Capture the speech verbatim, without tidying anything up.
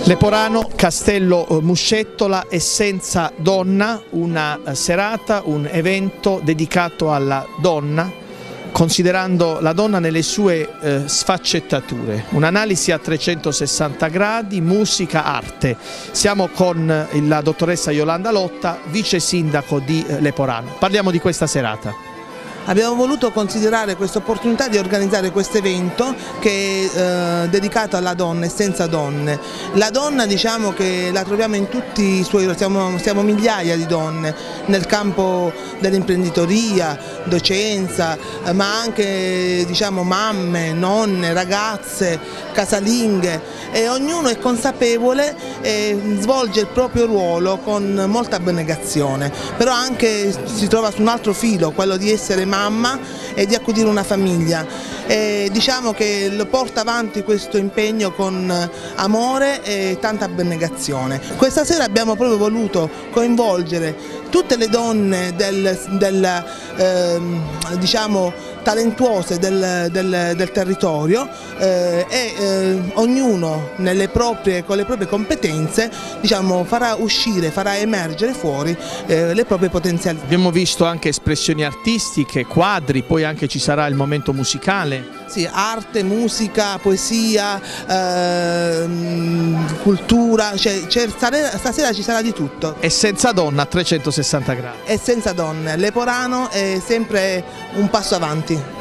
Leporano, Castello Muscettola, Essenza Donna, una serata, un evento dedicato alla donna, considerando la donna nelle sue eh, sfaccettature, un'analisi a trecentosessanta gradi, musica, arte. Siamo con la dottoressa Yolanda Lotta, vice sindaco di eh, Leporano. Parliamo di questa serata. Abbiamo voluto considerare questa opportunità di organizzare questo evento che è eh, dedicato alla donna e senza donne. La donna, diciamo che la troviamo in tutti i suoi, siamo, siamo migliaia di donne nel campo dell'imprenditoria, docenza, eh, ma anche diciamo mamme, nonne, ragazze, casalinghe, e ognuno è consapevole e svolge il proprio ruolo con molta abnegazione, però anche si trova su un altro filo, quello di essere mamma e di accudire una famiglia, e diciamo che lo porta avanti questo impegno con amore e tanta abnegazione. Questa sera abbiamo proprio voluto coinvolgere tutte le donne del, del, eh, diciamo, talentuose del, del, del territorio eh, e eh, ognuno nelle proprie, con le proprie competenze, diciamo, farà uscire, farà emergere fuori eh, le proprie potenzialità. Abbiamo visto anche espressioni artistiche, quadri, poi anche ci sarà il momento musicale. Sì, arte, musica, poesia, eh, cultura, cioè, stasera ci sarà di tutto. E senza donna a trecentosessanta gradi. E senza donne, Leporano è sempre un passo avanti.